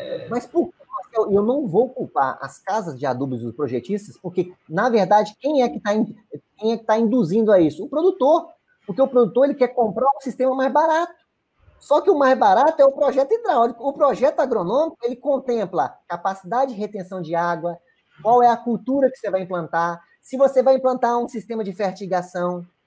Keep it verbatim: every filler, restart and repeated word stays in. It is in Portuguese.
Mas por, eu, eu não vou culpar as casas de adubos dos projetistas, porque, na verdade, quem é que está quem é que tá induzindo a isso? O produtor. Porque o produtor ele quer comprar um sistema mais barato. Só que o mais barato é o projeto hidráulico. O projeto agronômico, ele contempla capacidade de retenção de água, qual é a cultura que você vai implantar, se você vai implantar um sistema de fertigação,